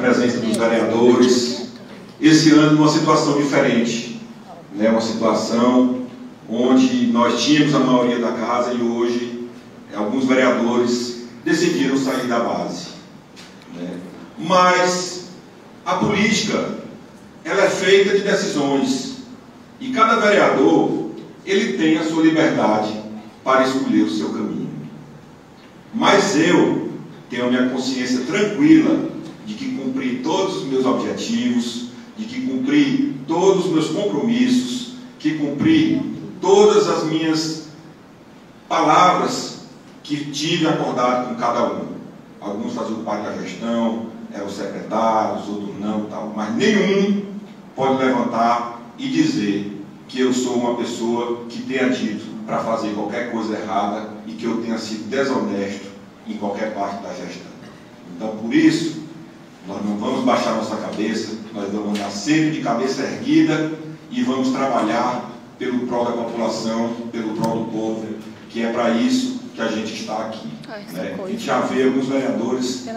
presença dos vereadores. Esse ano, numa situação diferente, né? Uma situação onde nós tínhamos a maioria da casa e hoje alguns vereadores decidiram sair da base, né? Mas a política, ela é feita de decisões e cada vereador, ele tem a sua liberdade para escolher o seu caminho. Mas eu tenho a minha consciência tranquila de que cumpri todos os meus objetivos, de que cumpri todos os meus compromissos, que cumpri todas as minhas palavras que tive acordado com cada um. Alguns faziam parte da gestão, eram secretários, outros não, tal, mas nenhum pode levantar e dizer que eu sou uma pessoa que tenha dito para fazer qualquer coisa errada e que eu tenha sido desonesto em qualquer parte da gestão. Então, por isso, nós não vamos baixar nossa cabeça, nós vamos andar sempre de cabeça erguida e vamos trabalhar pelo prol da população, pelo prol do povo, que é para isso que a gente está aqui. Né? A gente já vê alguns vereadores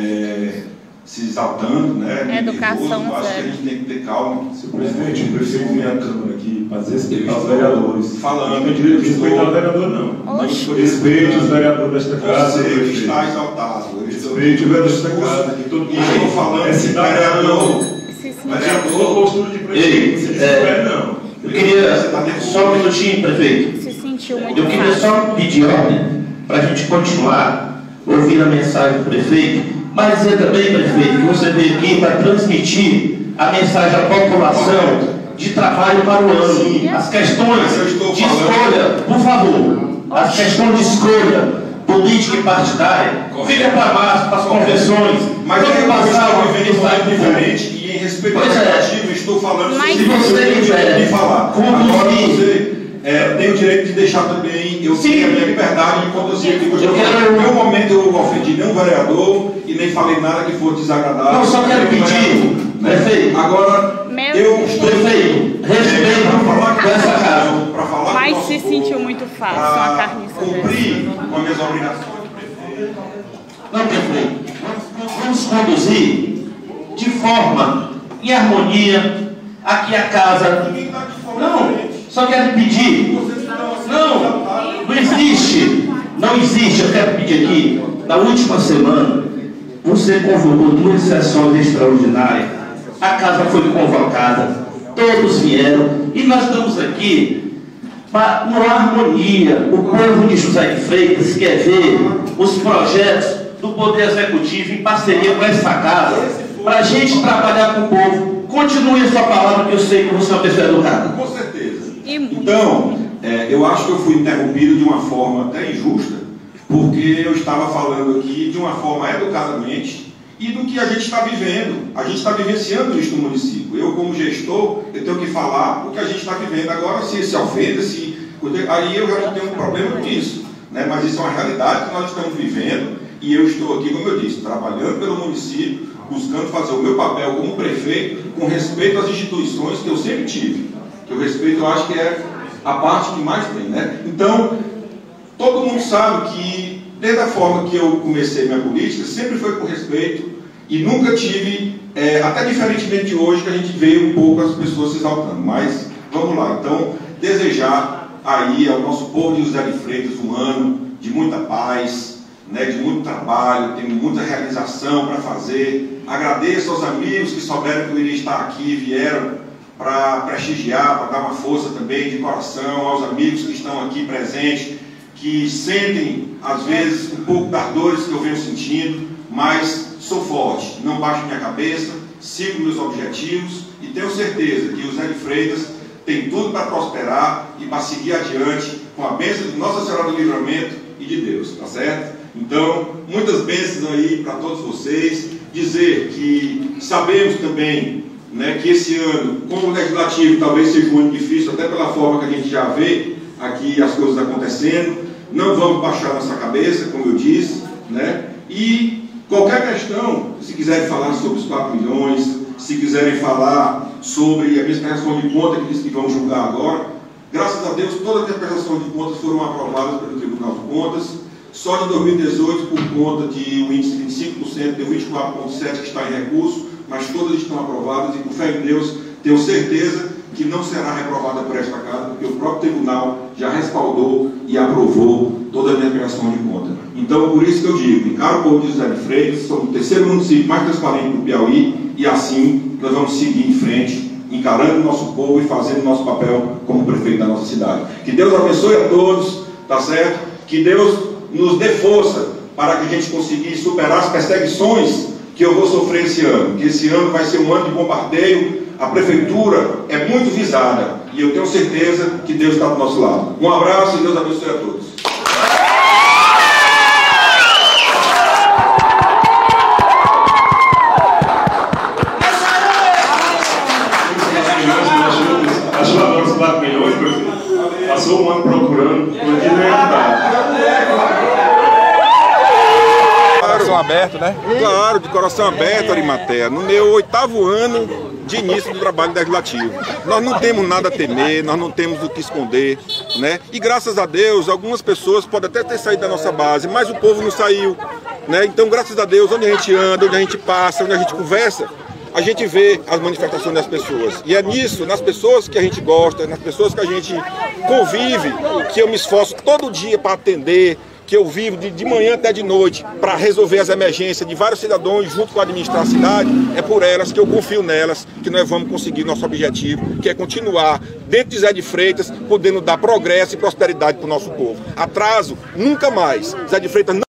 se exaltando, né? Educação, acho que a gente tem que ter calma. Senhor presidente, o prefeito me a câmara aqui para respeitar os vereadores. Falando, não tem direito de respeitar o vereador, não. Respeite os vereadores desta casa. Você está exaltado. Respeite o vereador desta casa. Que todo mundo estou falando esse vereador. Vereador, postura de prefeito. Não. Eu queria só um minutinho, prefeito. Se sentiu muito Eu queria só pedir ordem para a gente continuar ouvindo a mensagem do prefeito, mas dizer também, prefeito, que você veio aqui para transmitir a mensagem à população de trabalho para o ano. As questões de escolha, por favor, as questões de escolha política e partidária, fica para março, para as convenções, mas eu passar vivendo um momento diferente e em respeito ao legislativo, estou falando sobre se você quiser de falar. Agora você tem o direito de deixar também, eu tenho a minha liberdade de conduzir aqui. No meu momento eu não ofendi nenhum vereador e nem falei nada que for desagradável. Não, só quero pedir, prefeito. Agora, eu estou prefeito, respeito com essa casa. Mas se sentiu muito fácil uma carniça cumprir com as minhas obrigações de prefeito. Não, prefeito, nós vamos conduzir de forma em harmonia aqui a casa. Não, só quero pedir. Não existe, eu quero pedir aqui. Na última semana, você convocou 2 sessões extraordinárias. A casa foi convocada, todos vieram e nós estamos aqui para uma harmonia. O povo de José de Freitas quer ver os projetos do Poder Executivo em parceria com essa casa, para a gente trabalhar com o povo. Continue a sua palavra, que eu sei que você é uma pessoa educada. Com certeza. Então, eu acho que eu fui interrompido de uma forma até injusta, porque eu estava falando aqui de uma forma educadamente e do que a gente está vivendo. A gente está vivenciando isso no município. Eu, como gestor, eu tenho que falar o que a gente está vivendo. Agora, se ofenda, aí eu já não tenho um problema com isso, né? Mas isso é uma realidade que nós estamos vivendo e eu estou aqui, como eu disse, trabalhando pelo município, buscando fazer o meu papel como prefeito, com respeito às instituições que eu sempre tive. Que o respeito, eu acho que é a parte que mais tem, né? Então, todo mundo sabe que, desde a forma que eu comecei minha política, sempre foi com respeito e nunca tive, até diferentemente de hoje, que a gente vê um pouco as pessoas se exaltando. Mas, vamos lá. Então, desejar aí ao nosso povo de José de Freitas um ano de muita paz, né, de muito trabalho, tem muita realização para fazer. Agradeço aos amigos que souberam que eu iria estar aqui e vieram para prestigiar, para dar uma força também de coração, aos amigos que estão aqui presentes, que sentem, às vezes, um pouco das dores que eu venho sentindo, mas sou forte, não baixo minha cabeça, sigo meus objetivos e tenho certeza que o José de Freitas tem tudo para prosperar e para seguir adiante com a bênção de Nossa Senhora do Livramento e de Deus, tá certo? Então, muitas bênçãos aí para todos vocês. Dizer que sabemos também, né, que esse ano, como legislativo, talvez seja um ano difícil, até pela forma que a gente já vê aqui as coisas acontecendo. Não vamos baixar nossa cabeça, como eu disse, né? E qualquer questão, se quiserem falar sobre os 4 milhões, se quiserem falar sobre a minha prestação de conta que disse que vão julgar agora, graças a Deus todas as prestações de contas foram aprovadas pelo Tribunal de Contas. Só de 2018, por conta de um índice de 25%, deu 24,7% que está em recurso, mas todas estão aprovadas e, com fé em Deus, tenho certeza que não será reprovada por esta casa, porque o próprio tribunal já respaldou e aprovou toda a minha criação de conta. Então, por isso que eu digo, encaro o povo de José de Freitas, somos o terceiro município mais transparente do Piauí, e assim nós vamos seguir em frente, encarando o nosso povo e fazendo o nosso papel como prefeito da nossa cidade. Que Deus abençoe a todos, tá certo? Que Deus nos dê força para que a gente consiga superar as perseguições que eu vou sofrer esse ano. Que esse ano vai ser um ano de bombardeio. A prefeitura é muito visada e eu tenho certeza que Deus está do nosso lado. Um abraço e Deus abençoe a todos. Passou um ano procurando, por aqui não é Coração aberto, né? Claro, de coração aberto, Arimatea. No meu 8º ano de início do trabalho legislativo. Nós não temos nada a temer, nós não temos o que esconder, né? E graças a Deus, algumas pessoas podem até ter saído da nossa base, mas o povo não saiu, né? Então, graças a Deus, onde a gente anda, onde a gente passa, onde a gente conversa, a gente vê as manifestações das pessoas. E é nisso, nas pessoas que a gente gosta, nas pessoas que a gente convive, que eu me esforço todo dia para atender, que eu vivo de manhã até de noite para resolver as emergências de vários cidadãos junto com a administrar a cidade. É por elas que eu confio nelas que nós vamos conseguir nosso objetivo, que é continuar dentro de José de Freitas, podendo dar progresso e prosperidade para o nosso povo. Atraso, nunca mais. José de Freitas não